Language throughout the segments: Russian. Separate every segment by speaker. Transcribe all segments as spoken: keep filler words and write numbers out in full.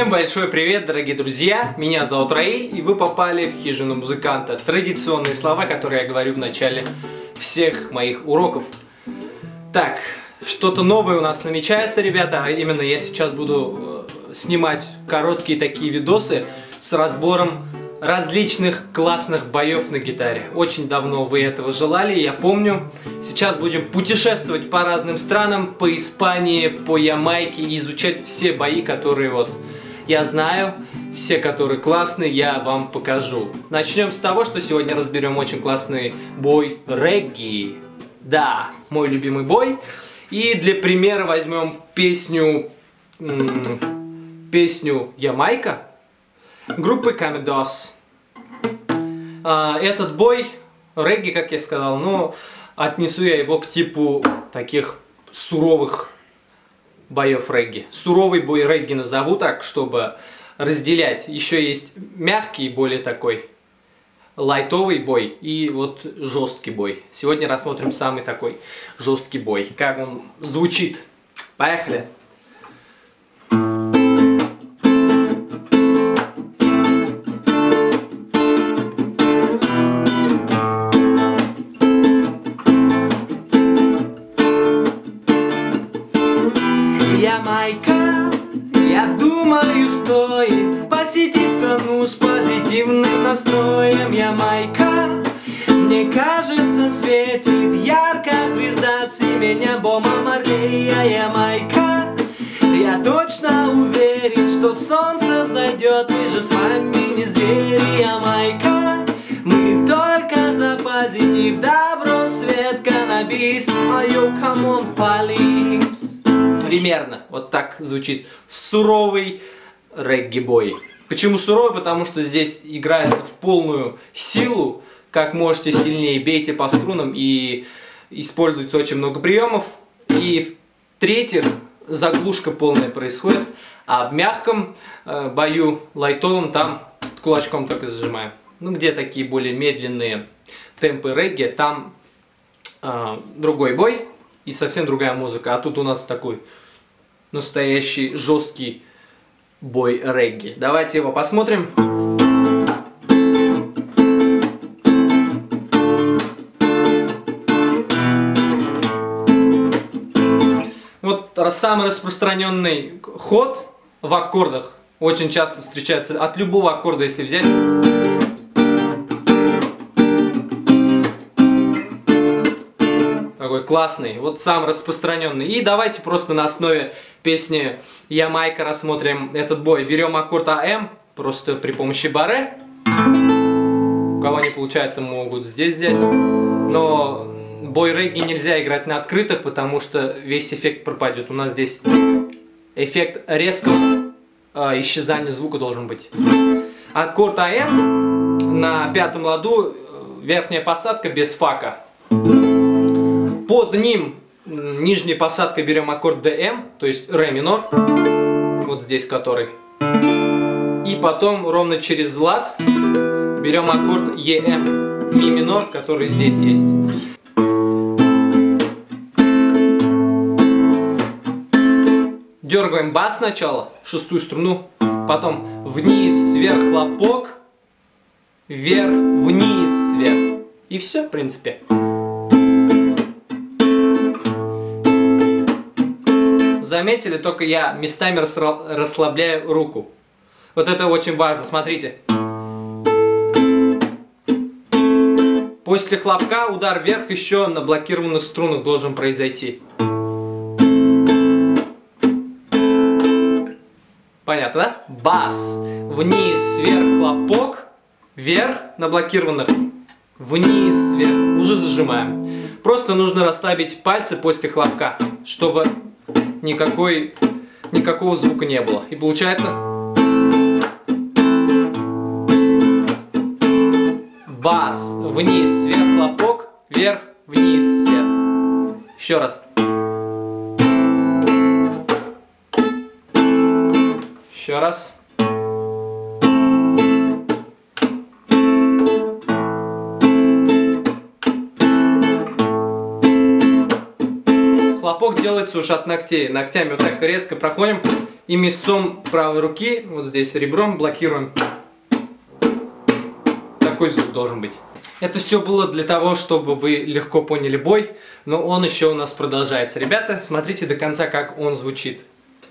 Speaker 1: Всем большой привет, дорогие друзья! Меня зовут Раиль, и вы попали в хижину музыканта. Традиционные слова, которые я говорю в начале всех моих уроков. Так, что-то новое у нас намечается, ребята. А именно я сейчас буду э, снимать короткие такие видосы с разбором различных классных боев на гитаре. Очень давно вы этого желали, я помню. Сейчас будем путешествовать по разным странам, по Испании, по Ямайке, и изучать все бои, которые вот я знаю, все, которые классные, я вам покажу. Начнем с того, что сегодня разберем очень классный бой регги. Да, мой любимый бой. И для примера возьмем песню, песню Ямайка группы Комедос. Этот бой регги, как я сказал, но отнесу я его к типу таких суровых боев регги. Суровый бой регги назову так, чтобы разделять. Еще есть мягкий, более такой лайтовый бой и вот жесткий бой. Сегодня рассмотрим самый такой жесткий бой. Как он звучит. Поехали!
Speaker 2: Ямайка, я думаю, стоит посетить страну с позитивным настроем. Ямайка, мне кажется, светит яркая звезда с именем Боба Марлея. Ямайка, я точно уверен, что солнце взойдет, мы же с вами не звери. Ямайка, мы только за позитив, добро, свет, каннабис. Oh, yo, come on, police.
Speaker 1: Примерно вот так звучит суровый регги-бой. Почему суровый? Потому что здесь играется в полную силу. Как можете сильнее, бейте по струнам, и используется очень много приемов. И в-третьих, заглушка полная происходит. А в мягком э, бою, лайтовом, там кулачком только зажимаем. Ну, где такие более медленные темпы регги, там э, другой бой и совсем другая музыка. А тут у нас такой настоящий жесткий бой регги. Давайте его посмотрим. Вот самый распространенный ход в аккордах. Очень часто встречается от любого аккорда, если взять. Такой классный, вот самый распространенный. И давайте просто на основе песни Ямайка рассмотрим этот бой. Берем аккорд АМ, просто при помощи барре. У кого не получается, могут здесь взять. Но бой регги нельзя играть на открытых, потому что весь эффект пропадет. У нас здесь эффект резкого э, исчезания звука должен быть. Аккорд АМ на пятом ладу, верхняя посадка без фака. Под ним нижней посадкой берем аккорд ДМ, то есть ре минор, вот здесь который. И потом ровно через лад берем аккорд ЕМ, ми минор, который здесь есть. Дергаем бас сначала, шестую струну, потом вниз, вверх хлопок, вверх, вниз, вверх. И все, в принципе. Заметили, только я местами расслабляю руку. Вот это очень важно, смотрите. После хлопка удар вверх еще на блокированных струнах должен произойти. Понятно, да? Бас. Вниз, вверх, хлопок. Вверх на блокированных. Вниз, вверх. Уже зажимаем. Просто нужно расслабить пальцы после хлопка, чтобы никакой, никакого звука не было. И получается бас, вниз, вверх, хлопок, вверх, вниз, вверх. Еще раз. Еще раз. Хлопок делается уже от ногтей. Ногтями вот так резко проходим И мясцом правой руки, вот здесь ребром, блокируем. Такой звук должен быть. Это все было для того, чтобы вы легко поняли бой, но он еще у нас продолжается. Ребята, смотрите до конца, как он звучит.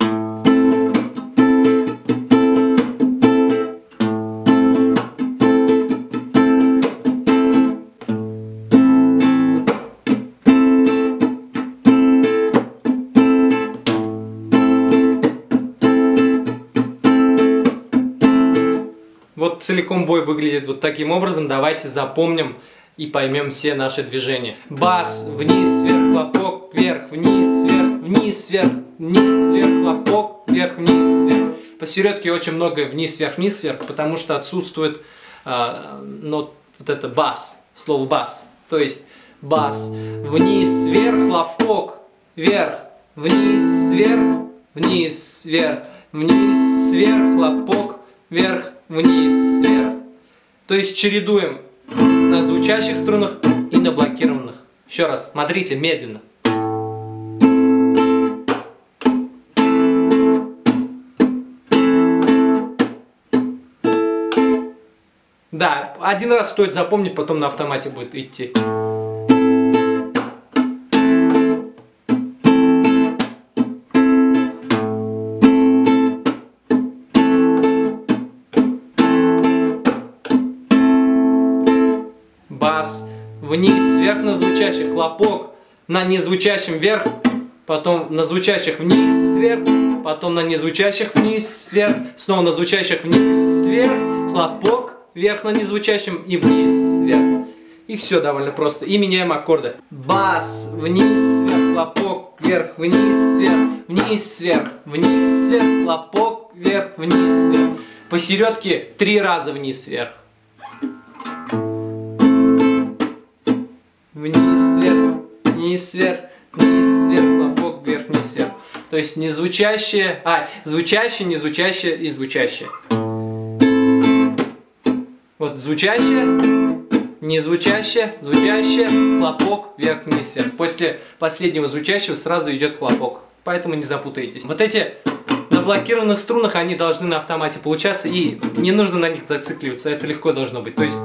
Speaker 1: Вот целиком бой выглядит вот таким образом. Давайте запомним и поймем все наши движения. Бас, вниз, вверх, хлопок, вверх, вниз, вверх, вниз, вверх, вниз, вверх, хлопок, вверх, вниз, вверх. Посередке очень много вниз, вверх, вниз, вверх, потому что отсутствует э, нот, вот это бас, слово бас. То есть бас, вниз, вверх, хлопок, вверх, вниз, вверх, вниз, вверх, вниз, вверх, хлопок, вверх, вниз, вверх. То есть чередуем на звучащих струнах и на блокированных. Еще раз, смотрите, медленно. Да, один раз стоит запомнить, потом на автомате будет идти. Бас, вниз, вверх на звучащих, хлопок, на незвучащем вверх, потом на звучащих вниз, вверх, потом на незвучащих вниз, вверх, снова на звучащих вниз, вверх, хлопок, вверх на незвучащем и вниз, вверх. И все довольно просто. И меняем аккорды. Бас, вниз, вверх, хлопок, вверх, вниз, вверх, вниз, вверх, вниз, вверх, хлопок, вверх, вниз, вверх. Посередке три раза вниз, вверх. Вниз, вверх, вниз, вверх, вниз, вверх, хлопок, вверх, вниз, вверх. То есть незвучащее, а, звучащее, незвучащее и звучащее. Вот звучащее, незвучащее, звучащее, хлопок, вверх, вниз, вверх. После последнего звучащего сразу идет хлопок, поэтому не запутайтесь. Вот эти на блокированных струнах, они должны на автомате получаться, и не нужно на них зацикливаться, это легко должно быть. То есть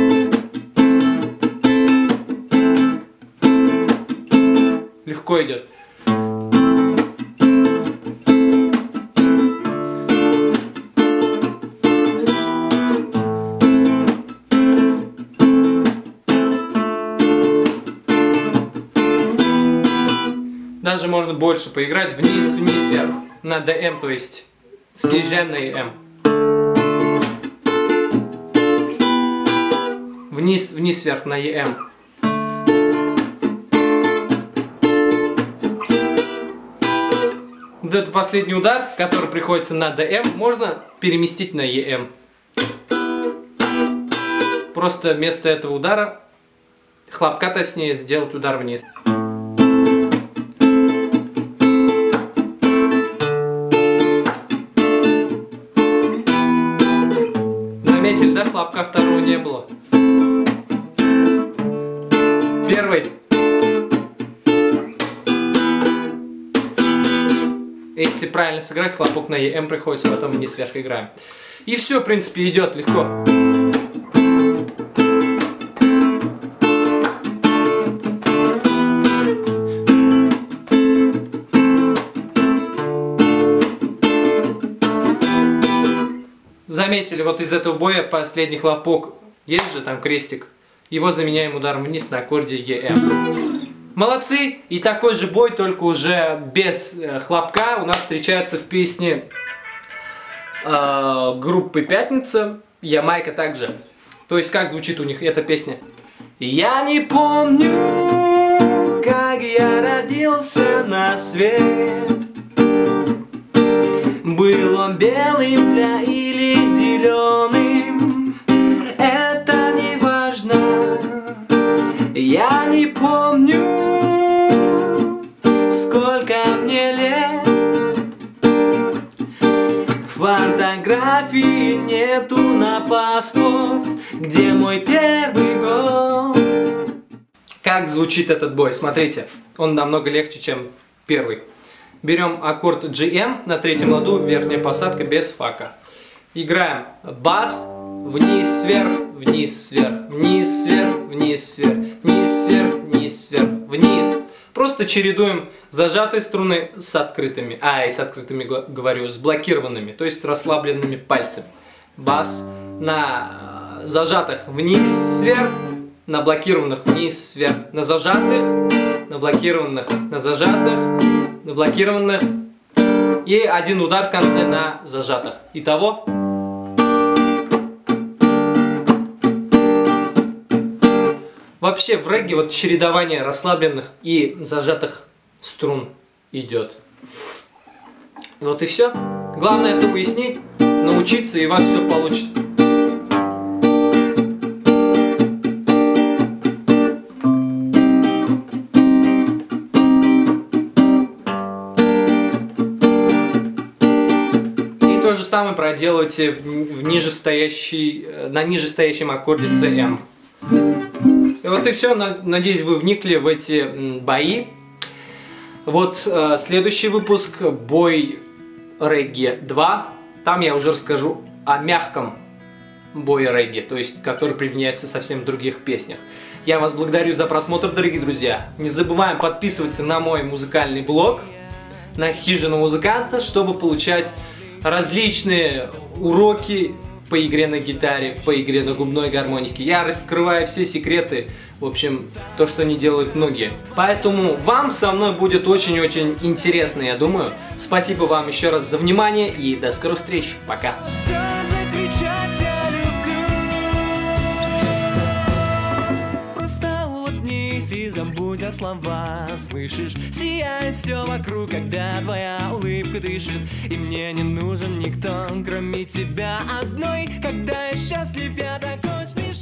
Speaker 1: легко идет. Даже можно больше поиграть вниз, вниз, вверх. На ДМ, то есть съезжаем на ЭМ. Вниз, вниз, вверх на ЕМ. Вот этот последний удар, который приходится на ДМ, можно переместить на ЕМ. Просто вместо этого удара, хлопка точнее, сделать удар вниз. Заметили, да, хлопка второго не было. Первый. Если правильно сыграть, хлопок на ЕМ приходится, потом вниз вверх играем. И все, в принципе, идет легко. Заметили, вот из этого боя последний хлопок, есть же там крестик, его заменяем ударом вниз на аккорде ЕМ. Молодцы! И такой же бой, только уже без э, хлопка, у нас встречается в песне э, группы «Пятница», «Ямайка» также. То есть, как звучит у них эта песня? Я не помню, как я родился на свет. Был он белым ля или зеленым, это не важно. Я не помню, сколько мне лет. Фотографии нету на паспорт, где мой первый год. Как звучит этот бой? Смотрите, он намного легче, чем первый. берем аккорд джи эм на третьем ладу, верхняя посадка без фака. Играем бас, вниз, сверх, вниз, сверх, вниз, сверх, вниз, сверх, вниз, сверх, вниз, сверх, вниз. Просто чередуем зажатые струны с открытыми, а, и с открытыми, говорю, с блокированными, то есть расслабленными пальцами. Бас на зажатых вниз, сверх, на блокированных вниз, сверх, на зажатых, на блокированных, на зажатых, на блокированных и один удар в конце на зажатых. Итого. Вообще в регги вот чередование расслабленных и зажатых струн идет. Вот и все. Главное это пояснить, научиться, и у вас все получится. И то же самое проделывайте в, в нижестоящей, на нижестоящем аккорде си эм. И вот и все. Надеюсь, вы вникли в эти бои. Вот э, следующий выпуск, бой регги два. Там я уже расскажу о мягком бое регги, то есть который применяется совсем в других песнях. Я вас благодарю за просмотр, дорогие друзья. Не забываем подписываться на мой музыкальный блог, на Хижину музыканта, чтобы получать различные уроки по игре на гитаре, по игре на губной гармонике. Я раскрываю все секреты, в общем, то, что не делают многие. Поэтому вам со мной будет очень-очень интересно, я думаю. Спасибо вам еще раз за внимание и до скорых встреч. Пока.
Speaker 2: И забудь о словах, слышишь? Сияет все вокруг, когда твоя улыбка дышит. И мне не нужен никто, кроме тебя одной. Когда я счастлив, я такой смешной.